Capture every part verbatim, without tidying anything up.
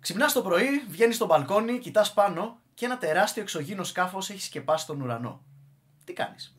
Ξυπνάς το πρωί, βγαίνεις στο μπαλκόνι, κοιτάς πάνω και ένα τεράστιο εξωγήινο σκάφος έχει σκεπάσει τον ουρανό. Τι κάνεις?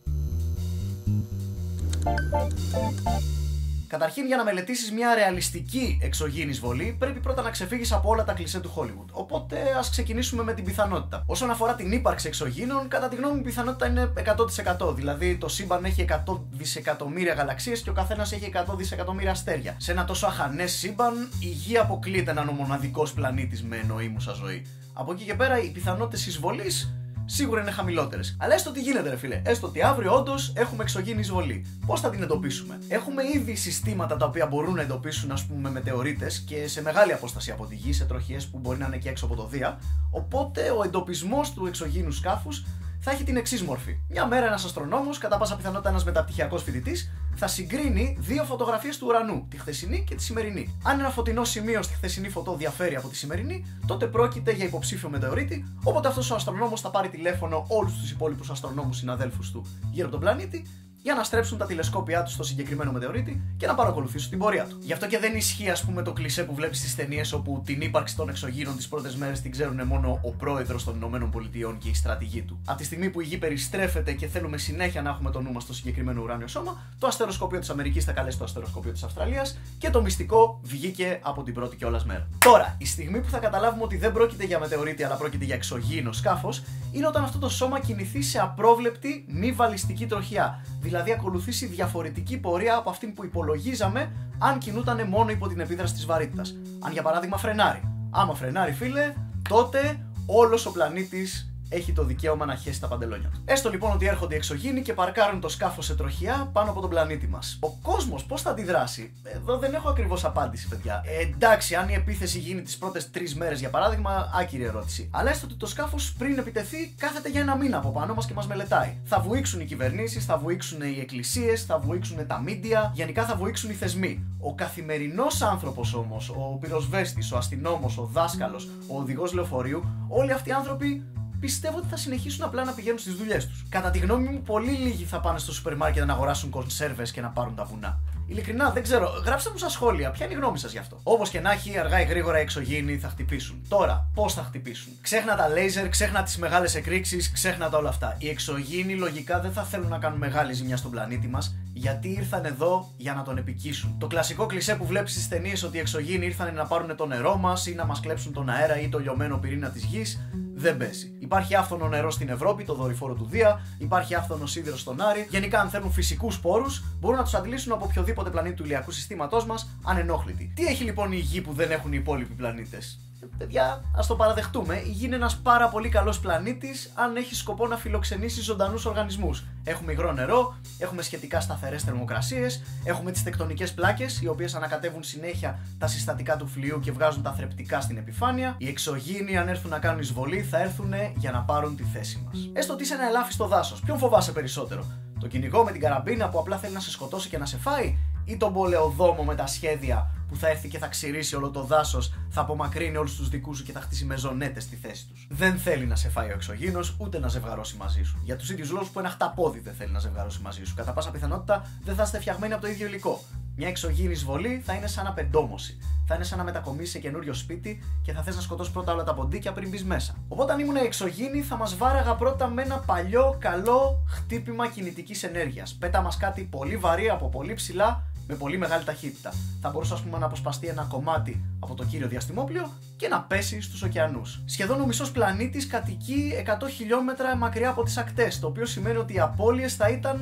Καταρχήν, για να μελετήσεις μια ρεαλιστική εξωγήινη εισβολή, πρέπει πρώτα να ξεφύγεις από όλα τα κλισέ του Hollywood. Οπότε, ας ξεκινήσουμε με την πιθανότητα. Όσον αφορά την ύπαρξη εξωγήινων, κατά τη γνώμη μου, η πιθανότητα είναι εκατό τοις εκατό. Δηλαδή, το σύμπαν έχει εκατό δισεκατομμύρια γαλαξίες και ο καθένας έχει εκατό δισεκατομμύρια αστέρια. Σε ένα τόσο αχανές σύμπαν, η Γη αποκλείεται να είναι ο μοναδικός πλανήτης με εννοήμουσα ζωή. Από εκεί και πέρα, οι πιθανότητες εισβολής σίγουρα είναι χαμηλότερες. Αλλά έστω τι γίνεται, ρε φίλε. Έστω ότι αύριο όντως έχουμε εξωγήινη εισβολή. Πώς θα την εντοπίσουμε? Έχουμε ήδη συστήματα τα οποία μπορούν να εντοπίσουν, ας πούμε, μετεωρίτες και σε μεγάλη απόσταση από τη Γη, σε τροχιές που μπορεί να είναι και έξω από το Δία. Οπότε ο εντοπισμός του εξωγήινου σκάφους θα έχει την εξής μορφή. Μια μέρα ένας αστρονόμος, κατά πάσα πιθανότητα ένας μεταπτυχιακός φοιτητής, θα συγκρίνει δύο φωτογραφίες του ουρανού, τη χθεσινή και τη σημερινή. Αν ένα φωτεινό σημείο στη χθεσινή φωτό διαφέρει από τη σημερινή, τότε πρόκειται για υποψήφιο μετεωρίτη. Οπότε αυτός ο αστρονόμος θα πάρει τηλέφωνο όλους τους υπόλοιπους αστρονόμους συναδέλφους του γύρω από τον πλανήτη για να στρέψουν τα τηλεσκόπια του στο συγκεκριμένο μετεωρίτη και να παρακολουθήσουν την πορεία του. Γι' αυτό και δεν ισχύει, ας πούμε, το κλισέ που βλέπεις στις ταινίες, όπου την ύπαρξη των εξωγήινων τις πρώτες μέρες την ξέρουν μόνο ο πρόεδρος των ΗΠΑ και η στρατηγοί του. Από τη στιγμή που η Γη περιστρέφεται και θέλουμε συνέχεια να έχουμε το νου μας στο συγκεκριμένο ουράνιο σώμα, το αστεροσκοπείο της Αμερικής θα καλέσει το αστεροσκοπείο της Αυστραλίας και το μυστικό βγήκε από την πρώτη κιόλας μέρα. Τώρα, η στιγμή που θα καταλάβουμε ότι δεν πρόκειται για μετεωρίτη αλλά πρόκειται για εξωγήινο σκάφος είναι όταν αυτό το σώμα κινηθεί σε απρόβλεπτη μη βαλιστική τροχιά. Δηλαδή ακολουθήσει διαφορετική πορεία από αυτήν που υπολογίζαμε αν κινούταν μόνο υπό την επίδραση της βαρύτητας. Αν για παράδειγμα φρενάρει. Άμα φρενάρει, φίλε, τότε όλος ο πλανήτης έχει το δικαίωμα να χέσει τα παντελόνια του. Έστω λοιπόν ότι έρχονται οι εξωγήινοι και παρκάρουν το σκάφος σε τροχιά πάνω από τον πλανήτη μας. Ο κόσμος πώς θα αντιδράσει? Εδώ δεν έχω ακριβώς απάντηση, παιδιά. Ε, εντάξει, αν η επίθεση γίνει τις πρώτες τρεις μέρες για παράδειγμα, άκυρη ερώτηση. Αλλά έστω ότι το σκάφος πριν επιτεθεί κάθεται για ένα μήνα από πάνω μας και μας μελετάει. Θα βουήξουν οι κυβερνήσεις, θα βουήξουν οι εκκλησίες, θα βουήξουν τα μίντια, γενικά θα βουήξουν οι θεσμοί. Ο καθημερινός άνθρωπος όμως, ο πυροσβέστης, ο αστυνόμος, ο δάσκαλος, ο οδηγός λεωφορείου, όλοι αυτοί οι άνθρωποι πιστεύω ότι θα συνεχίσουν απλά να πηγαίνουν στις δουλειές τους. Κατά τη γνώμη μου, πολύ λίγοι θα πάνε στο σούπερ μάρκετ να αγοράσουν κονσέρβες και να πάρουν τα βουνά. Ειλικρινά, δεν ξέρω. Γράψτε μου στα σχόλια, ποια είναι η γνώμη σας γι' αυτό. Όπως και να έχει, αργά ή γρήγορα οι εξωγήινοι θα χτυπήσουν. Τώρα, πώς θα χτυπήσουν? Ξέχνα τα λέιζερ, ξέχνα τις μεγάλες εκρήξεις, ξέχνα τα όλα αυτά. Οι εξωγήινοι λογικά δεν θα θέλουν να κάνουν μεγάλη ζημιά στον πλανήτη μας, γιατί ήρθαν εδώ για να τον επικίσουν. Το κλασικό κλισέ που βλέπεις στις ταινίες ότι οι εξωγήινοι ήρθαν να πάρουν το νερό μας ή να μας κλέψουν τον αέρα ή το λιωμένο πυρήνα της Γης, δεν παίζει. Υπάρχει άφθονο νερό στην Ευρώπη, το δορυφόρο του Δία, υπάρχει άφθονο σίδηρο στον Άρη. Γενικά, αν θέλουν φυσικούς πόρους, μπορούν να τους αντλήσουν από οποιοδήποτε πλανήτη του ηλιακού συστήματός μας ανενόχλητοι. Τι έχει λοιπόν η Γη που δεν έχουν οι υπόλοιποι πλανήτες? Παιδιά, ας το παραδεχτούμε, η Γη είναι ένας πάρα πολύ καλός πλανήτης αν έχει σκοπό να φιλοξενήσει ζωντανούς οργανισμούς. Έχουμε υγρό νερό, έχουμε σχετικά σταθερές θερμοκρασίες, έχουμε τις τεκτονικές πλάκες, οι οποίες ανακατεύουν συνέχεια τα συστατικά του φλοιού και βγάζουν τα θρεπτικά στην επιφάνεια. Οι εξωγήινοι, αν έρθουν να κάνουν εισβολή, θα έρθουν για να πάρουν τη θέση μας. Έστω ότι είσαι ένα ελάφιστο δάσος, ποιον φοβάσαι περισσότερο? Το κυνηγό με την καραμπίνα που απλά θέλει να σε σκοτώσει και να σε φάει, ή τον πολεοδόμο με τα σχέδια που θα έρθει και θα ξηρίσει όλο το δάσος, θα απομακρύνει όλους τους δικούς σου και θα χτίσει μεζονέτες στη θέση τους? Δεν θέλει να σε φάει ο εξωγήινος, ούτε να ζευγαρώσει μαζί σου. Για τους ίδιους λόγους που ένα χταπόδι δεν θέλει να ζευγαρώσει μαζί σου. Κατά πάσα πιθανότητα δεν θα είστε φτιαγμένοι από το ίδιο υλικό. Μια εξωγήινη εισβολή θα είναι σαν απεντόμωση. Θα είναι σαν να μετακομίσεις σε καινούριο σπίτι και θα θες να σκοτώσεις πρώτα όλα τα ποντίκια πριν μπεις μέσα. Οπότε, αν ήμουν εξωγήινοι, θα μας βάραγα πρώτα με ένα παλιό, καλό χτύπημα κινητικής ενέργειας. Πέτα μας κάτι πολύ βαρύ από πολύ ψηλά, με πολύ μεγάλη ταχύτητα. Θα μπορούσε, ας πούμε, να αποσπαστεί ένα κομμάτι από το κύριο διαστημόπλιο και να πέσει στους ωκεανούς. Σχεδόν ο μισός πλανήτης κατοικεί εκατό χιλιόμετρα μακριά από τις ακτές, το οποίο σημαίνει ότι οι απώλειες θα ήταν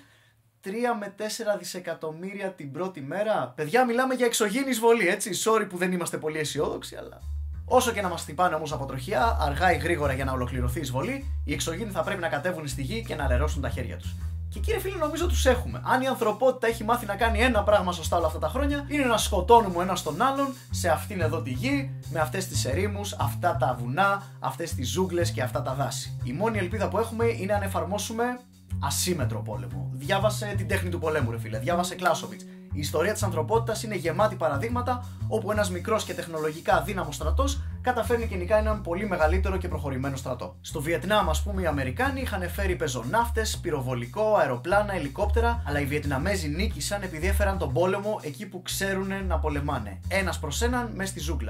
τρία με τέσσερα δισεκατομμύρια την πρώτη μέρα. Παιδιά, μιλάμε για εξωγήινη εισβολή, έτσι. Sorry που δεν είμαστε πολύ αισιόδοξοι, αλλά. Όσο και να μας χτυπάνε όμως από τροχιά, αργά ή γρήγορα για να ολοκληρωθεί η εισβολή, οι εξωγήινοι θα πρέπει να κατέβουν στη Γη και να λερώσουν τα χέρια τους. Και κύριε φίλε, νομίζω τους έχουμε. Αν η ανθρωπότητα έχει μάθει να κάνει ένα πράγμα σωστά όλα αυτά τα χρόνια, είναι να σκοτώνουμε ο ένας τον άλλον σε αυτήν εδώ τη Γη, με αυτές τις ερήμους, αυτά τα βουνά, αυτές τις ζούγκλες και αυτά τα δάση. Η μόνη ελπίδα που έχουμε είναι αν εφαρμόσουμε ασύμετρο πόλεμο. Διάβασε την τέχνη του πολέμου, ρε φίλε. Διάβασε Κλάουσοβιτς. Η ιστορία της ανθρωπότητας είναι γεμάτη παραδείγματα όπου ένας μικρός και τεχνολογικά δύναμος στρατός καταφέρνει και νικάει έναν πολύ μεγαλύτερο και προχωρημένο στρατό. Στο Βιετνάμ, ας πούμε, οι Αμερικάνοι είχαν φέρει πεζοναύτες, πυροβολικό, αεροπλάνα, ελικόπτερα, αλλά οι Βιετναμέζοι νίκησαν επειδή έφεραν τον πόλεμο εκεί που ξέρουν να πολεμάνε. Ένας προς έναν μέσα στη ζούγκλα.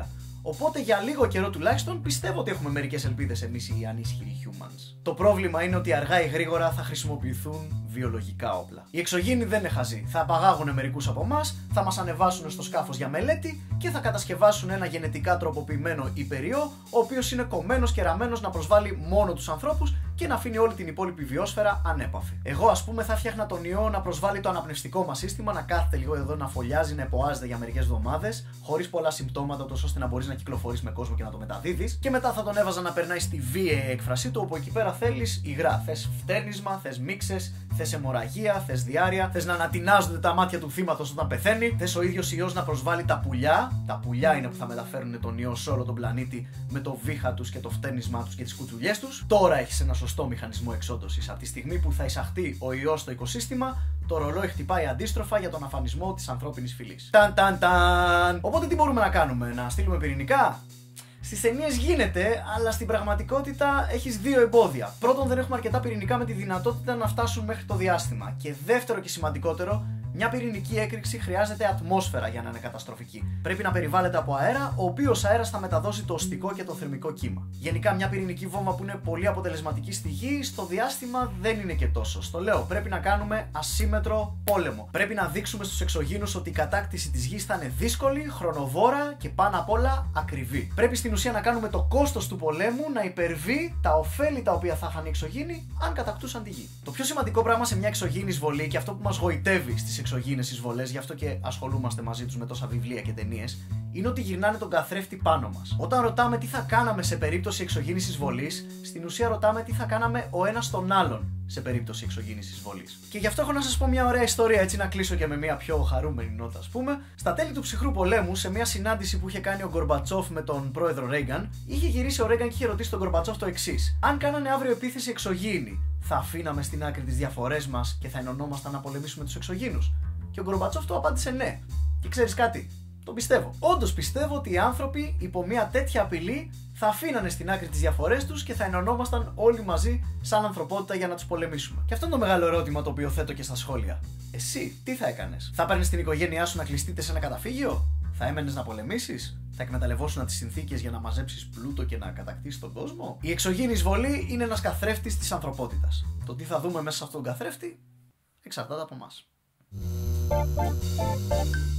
Οπότε για λίγο καιρό τουλάχιστον πιστεύω ότι έχουμε μερικές ελπίδες εμείς οι ανίσχυροι humans. Το πρόβλημα είναι ότι αργά ή γρήγορα θα χρησιμοποιηθούν βιολογικά όπλα. Οι εξωγήινοι δεν είναι χαζοί. Θα απαγάγουν μερικούς από εμάς, θα μας ανεβάσουν στο σκάφος για μελέτη και θα κατασκευάσουν ένα γενετικά τροποποιημένο υπεριό, ο οποίος είναι κομμένος και ραμμένος να προσβάλλει μόνο τους ανθρώπους και να αφήνει όλη την υπόλοιπη βιόσφαιρα ανέπαφη. Εγώ, ας πούμε, θα φτιάχνα τον ιό να προσβάλλει το αναπνευστικό μας σύστημα, να κάθεται λίγο εδώ να φωλιάζει, να εποάζεται για μερικές εβδομάδες, χωρίς πολλά συμπτώματα, τόσο ώστε να μπορείς να κυκλοφορείς με κόσμο και να το μεταδίδεις. Και μετά θα τον έβαζα να περνάει στη βίαιη έκφρασή του, όπου εκεί πέρα θέλεις υγρά. Θες φτέρνισμα, θες μίξες, θες αιμορραγία, θες διάρρεια, θες να ανατινάζονται τα μάτια του θύματος όταν πεθαίνει, θες ο ίδιος ιός να προσβάλλει τα πουλιά. Τα πουλιά είναι που θα μεταφέρουν τον ιό σε όλο τον πλανήτη με το βήχα τους και το φτέρνισμά τους και τις κουτσουλιές τους. Τώρα έχεις ένα σωστό μηχανισμό εξόντωσης. Από τη στιγμή που θα εισαχθεί ο ιός στο οικοσύστημα, το ρολόι χτυπάει αντίστροφα για τον αφανισμό της ανθρώπινης φυλής. Ταν ταν ταν! Οπότε τι μπορούμε να κάνουμε, να στείλουμε πυρηνικά? Στις ταινίες γίνεται, αλλά στην πραγματικότητα έχεις δύο εμπόδια. Πρώτον, δεν έχουμε αρκετά πυρηνικά με τη δυνατότητα να φτάσουν μέχρι το διάστημα. Και δεύτερο και σημαντικότερο, μια πυρηνική έκρηξη χρειάζεται ατμόσφαιρα για να είναι καταστροφική. Πρέπει να περιβάλλεται από αέρα, ο οποίος αέρας θα μεταδώσει το οστικό και το θερμικό κύμα. Γενικά, μια πυρηνική βόμβα που είναι πολύ αποτελεσματική στη γη, στο διάστημα δεν είναι και τόσο. Στο λέω, πρέπει να κάνουμε ασύμετρο πόλεμο. Πρέπει να δείξουμε στους εξωγήινους ότι η κατάκτηση της γης θα είναι δύσκολη, χρονοβόρα και πάνω απ' όλα ακριβή. Πρέπει στην ουσία να κάνουμε το κόστος του πολέμου να υπερβεί τα ωφέλη τα οποία θα είχαν οι εξωγήινοι αν κατακτούσαν τη γη. Το πιο σημαντικό πράγμα σε μια εξωγήινη εισβολή και αυτό που μας γοητεύει στις εξωγήινες εισβολές, γι' αυτό και ασχολούμαστε μαζί τους με τόσα βιβλία και ταινίες, είναι ότι γυρνάνε τον καθρέφτη πάνω μας. Όταν ρωτάμε τι θα κάναμε σε περίπτωση εξωγήινης εισβολής, στην ουσία ρωτάμε τι θα κάναμε ο ένας τον άλλον σε περίπτωση εξωγήινης εισβολής. Και γι' αυτό έχω να σας πω μια ωραία ιστορία, έτσι να κλείσω και με μια πιο χαρούμενη νότα, ας πούμε. Στα τέλη του ψυχρού πολέμου, σε μια συνάντηση που είχε κάνει ο Γκορμπατσόφ με τον πρόεδρο Ρέγκαν, είχε γυρίσει ο Ρέγκαν και είχε ρωτήσει τον Γκορμπατσόφ το εξής: αν κάνανε αύριο επίθεση εξωγήινη, θα αφήναμε στην άκρη τις διαφορές μας και θα ενωνόμασταν να πολεμήσουμε τους εξωγήινους? Και ο Γκορμπατσόφ του απάντησε ναι. Και ξέρεις κάτι? Το πιστεύω. Όντως πιστεύω ότι οι άνθρωποι υπό μια τέτοια απειλή θα αφήνανε στην άκρη τις διαφορές τους και θα ενωνόμασταν όλοι μαζί σαν ανθρωπότητα για να τους πολεμήσουμε. Και αυτό είναι το μεγάλο ερώτημα το οποίο θέτω και στα σχόλια. Εσύ τι θα έκανες? Θα παίρνεις την οικογένειά σου να κλειστείτε σε ένα καταφύγιο? Θα έμενες να πολεμήσεις? Θα εκμεταλλευόσουν τις συνθήκες για να μαζέψεις πλούτο και να κατακτήσεις τον κόσμο? Η εξωγήινη εισβολή είναι ένας καθρέφτης της ανθρωπότητας. Το τι θα δούμε μέσα σε αυτόν τον καθρέφτη εξαρτάται από εμάς.